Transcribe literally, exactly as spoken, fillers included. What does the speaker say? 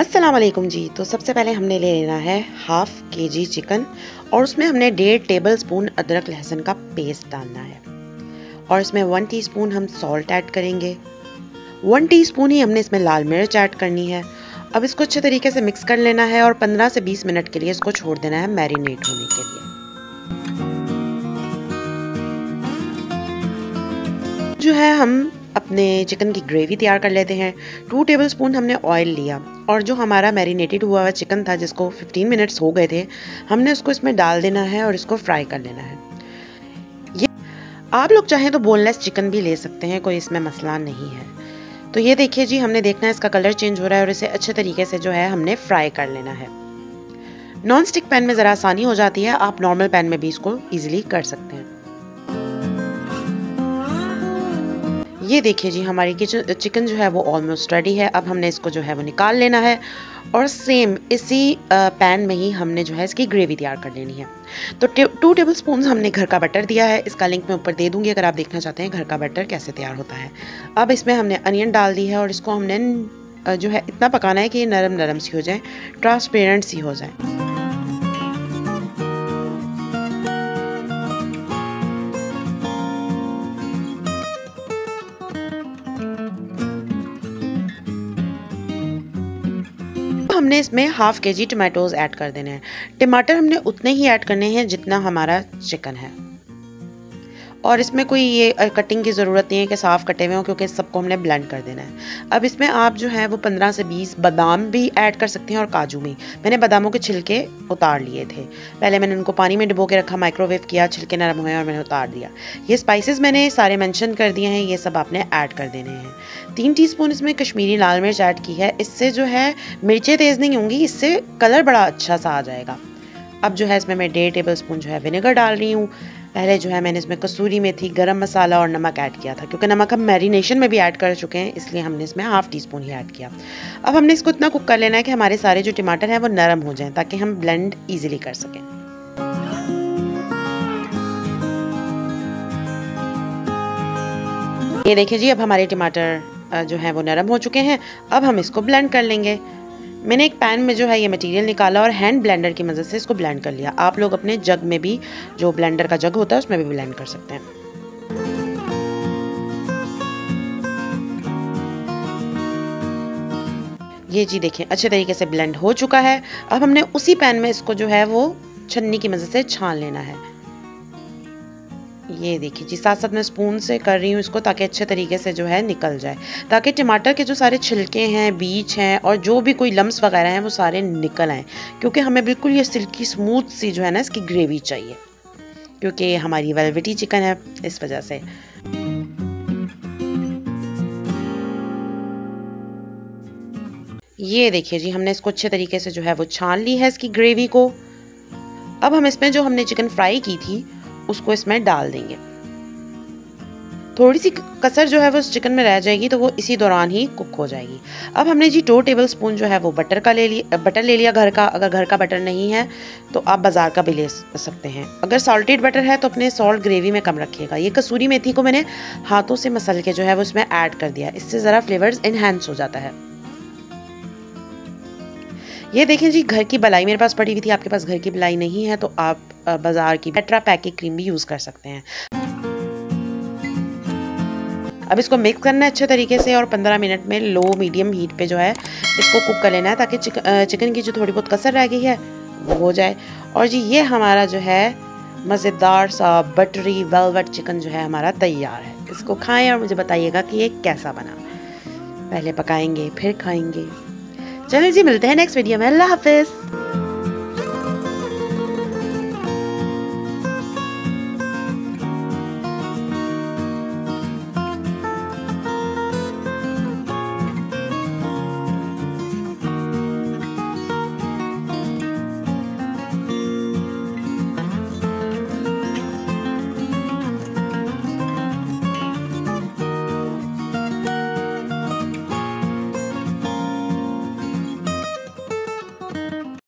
अस्सलाम वालेकुम जी। तो सबसे पहले हमने ले लेना है हाफ के जी चिकन और उसमें हमने डेढ़ टेबल स्पून अदरक लहसुन का पेस्ट डालना है और इसमें वन टीस्पून हम सॉल्ट ऐड करेंगे। वन टीस्पून ही हमने इसमें लाल मिर्च ऐड करनी है। अब इसको अच्छे तरीके से मिक्स कर लेना है और पंद्रह से बीस मिनट के लिए इसको छोड़ देना है मैरिनेट होने के लिए। जो है हम अपने चिकन की ग्रेवी तैयार कर लेते हैं। टू टेबलस्पून हमने ऑयल लिया और जो हमारा मैरिनेटेड हुआ हुआ चिकन था जिसको फिफ्टीन मिनट्स हो गए थे, हमने उसको इसमें डाल देना है और इसको फ्राई कर लेना है। ये आप लोग चाहें तो बोनलेस चिकन भी ले सकते हैं, कोई इसमें मसला नहीं है। तो ये देखिए जी, हमने देखना है इसका कलर चेंज हो रहा है और इसे अच्छे तरीके से जो है हमने फ्राई कर लेना है। नॉन स्टिक पैन में ज़रा आसानी हो जाती है, आप नॉर्मल पैन में भी इसको ईजिली कर सकते हैं। ये देखिए जी, हमारी किचन चिकन जो है वो ऑलमोस्ट रेडी है। अब हमने इसको जो है वो निकाल लेना है और सेम इसी पैन में ही हमने जो है इसकी ग्रेवी तैयार कर लेनी है। तो टू टेबल स्पून हमने घर का बटर दिया है, इसका लिंक मैं ऊपर दे दूंगी अगर आप देखना चाहते हैं घर का बटर कैसे तैयार होता है। अब इसमें हमने अनियन डाल दी है और इसको हमने जो है इतना पकाना है कि ये नरम नरम सी हो जाए, ट्रांसपेरेंट सी हो जाए। हमने इसमें हाफ के जी टमाटोज ऐड कर देने हैं। टमाटर हमने उतने ही ऐड करने हैं जितना हमारा चिकन है और इसमें कोई ये कटिंग की ज़रूरत नहीं है कि साफ़ कटे हुए हों, क्योंकि सबको हमने ब्लेंड कर देना है। अब इसमें आप जो है वो पंद्रह से बीस बादाम भी ऐड कर सकते हैं और काजू भी। मैंने बादामों के छिलके उतार लिए थे, पहले मैंने उनको पानी में डुबो के रखा, माइक्रोवेव किया, छिलके नरम हुए और मैंने उतार दिया। ये स्पाइसेस मैंने सारे मेंशन कर दिए हैं, ये सब आपने ऐड कर देने हैं। तीन टीस्पून इसमें कश्मीरी लाल मिर्च ऐड की है, इससे जो है मिर्चें तेज़ नहीं होंगी, इससे कलर बड़ा अच्छा सा आ जाएगा। अब जो है इसमें मैं डेढ़ टेबल स्पून जो है विनेगर डाल रही हूँ। पहले जो है मैंने इसमें कसूरी मेथी, गरम मसाला और नमक ऐड किया था, क्योंकि नमक हम मैरिनेशन में भी ऐड कर चुके हैं, इसलिए हमने इसमें हाफ टी स्पून ही ऐड किया। अब हमने इसको इतना कुक कर लेना है कि हमारे सारे जो टमाटर हैं वो नरम हो जाएं, ताकि हम ब्लेंड इजीली कर सकें। ये देखिए जी, अब हमारे टमाटर जो है वो नरम हो चुके हैं। अब हम इसको ब्लेंड कर लेंगे। मैंने एक पैन में जो है ये मटेरियल निकाला और हैंड ब्लेंडर की मदद से इसको ब्लेंड कर लिया। आप लोग अपने जग में भी, जो ब्लेंडर का जग होता है उसमें भी ब्लेंड कर सकते हैं। ये जी देखिए, अच्छे तरीके से ब्लेंड हो चुका है। अब हमने उसी पैन में इसको जो है वो छन्नी की मदद से छान लेना है। ये देखिए जी, साथ साथ मैं स्पून से कर रही हूँ इसको, ताकि अच्छे तरीके से जो है निकल जाए, ताकि टमाटर के जो सारे छिलके हैं, बीज हैं और जो भी कोई लम्स वगैरह हैं वो सारे निकल आएँ, क्योंकि हमें बिल्कुल ये सिल्की स्मूथ सी जो है ना इसकी ग्रेवी चाहिए, क्योंकि हमारी वेलवेटी चिकन है इस वजह से। ये देखिए जी, हमने इसको अच्छे तरीके से जो है वो छान ली है इसकी ग्रेवी को। अब हम इसमें जो हमने चिकन फ्राई की थी उसको इसमें डाल देंगे। थोड़ी सी कसर जो है वो उस चिकन में रह जाएगी, तो वो इसी दौरान ही कुक हो जाएगी। अब हमने जी दो टेबल स्पून जो है वो बटर का ले लिया बटर ले लिया घर का। अगर घर का बटर नहीं है तो आप बाज़ार का भी ले सकते हैं। अगर सॉल्टेड बटर है तो अपने सॉल्ट ग्रेवी में कम रखिएगा। ये कसूरी मेथी को मैंने हाथों से मसल के जो है वो इसमें ऐड कर दिया, इससे ज़रा फ्लेवर्स इन्हेंस हो जाता है। ये देखें जी, घर की मलाई मेरे पास पड़ी हुई थी, आपके पास घर की मलाई नहीं है तो आप बाजार की टेट्रा पैक की क्रीम भी यूज़ कर सकते हैं। अब इसको मिक्स करना है अच्छे तरीके से और पंद्रह मिनट में लो मीडियम हीट पे जो है इसको कुक कर लेना है, ताकि चिकन चिकन की जो थोड़ी बहुत कसर रह गई है वो हो जाए। और जी ये हमारा जो है मज़ेदार सा बटरी वेलवेट चिकन जो है हमारा तैयार है। इसको खाएं और मुझे बताइएगा कि ये कैसा बना। पहले पकाएंगे फिर खाएंगे। चलिए जी, मिलते हैं नेक्स्ट वीडियो में। अल्लाह हाफिज़।